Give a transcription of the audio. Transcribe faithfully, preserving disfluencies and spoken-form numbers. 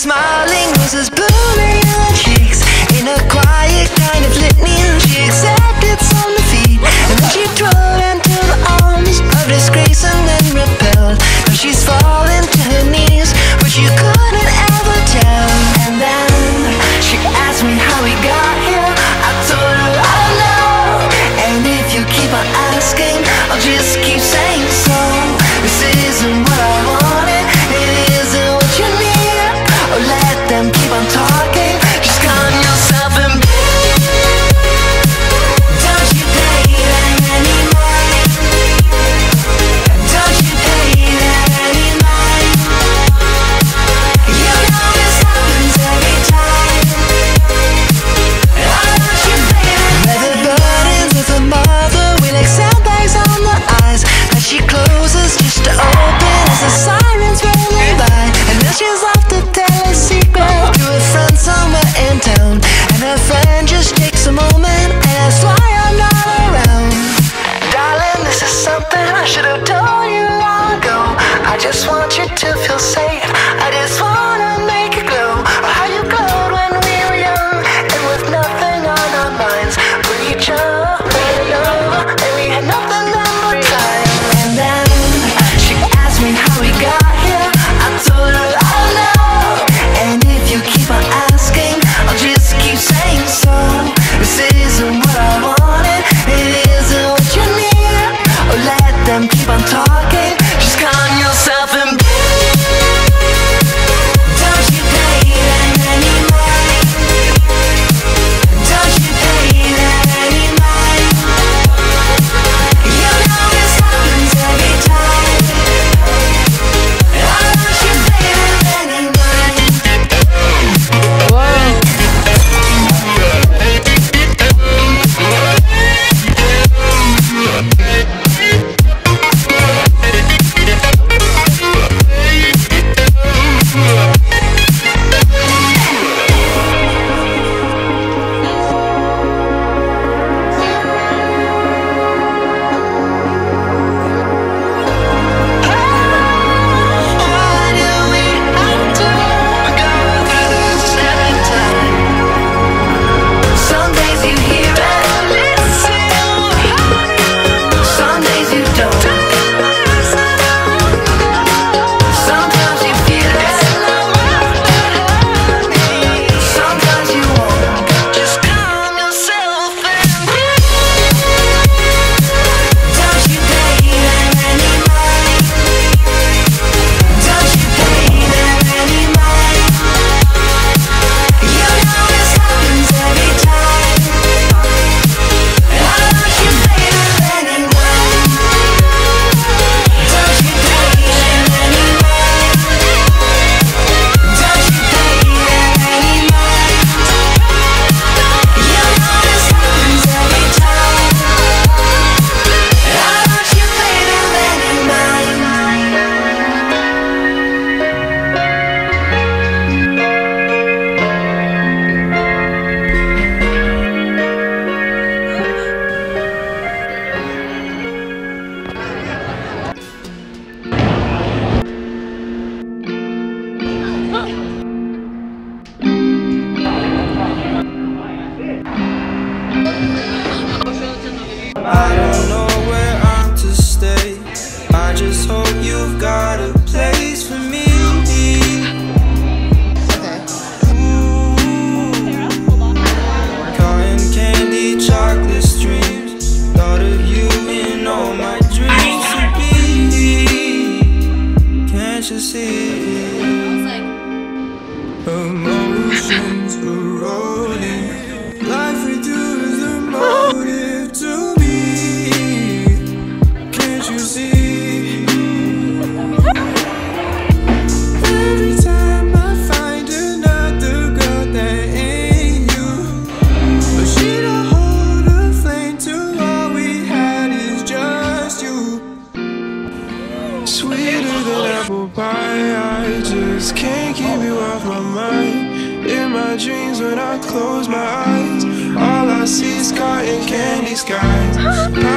smiling, roses blooming in her cheeks. In a quiet kind of litany, she accepted some defeat, and then she drove into the arms of disgrace and then repelled. Now she's fallen to her knees, but you couldn't ever tell. And then she asked me how we got here. I told her I don't know, and if you keep on asking, I'll just keep saying so. This isn't what I wanted, it isn't what you need. Oh, let them keep on talking, just calm yourself and don't you pay them any mind? Don't you pay them any mind? You know this happens every time. Oh, don't you pay them? Let the burdens of her mother we like sandbags on the eyes that she closes just to open as the sirens rolling by. And then she's off to tell a secret to a friend somewhere in town, and her friend just takes a moment and that's why I'm not around. Darling, this is something I should have told you long ago. I just want you to feel safe, I just wanna make you glow. Or how you glowed when we were young, and with nothing on our minds but each other, and we had nothing but time. And then she asked me how we got here. I told her I don't know, and if you keep on asking, I'll just keep saying so. This isn't what I wanted, it isn't what you need. Oh, let them keep on talking, just calm yourself and don't you pay them any mind? Don't you pay them any mind? You know this happens every time. Oh, don't you pay them any mind? Why do we have to go through this every time? Some days you hear it, listen. Some days you don't. Sometimes you feel it, sometimes you won't. Just calm yourself and don't you pay them any mind? Don't you pay them any mind? You know this happens every time. Oh, don't you pay them any mind? Don't you pay them any mind? Don't you pay them any mind? You know this happens every time. Oh, don't you pay them any mind? I don't know where I'm to stay. I just hope you've got a place for me. Ooh, cotton candy, chocolate streams. Thought of you in all my dreams to be. Can't you see? Emotions eroding. Life we do is the motive to me. Can't you see? Every time I find another girl that ain't you, but she don't hold a flame to all we had is just you. Sweeter than apple pie, I just can't keep you off my mind. In my dreams when I close my eyes, all I see is cotton candy skies.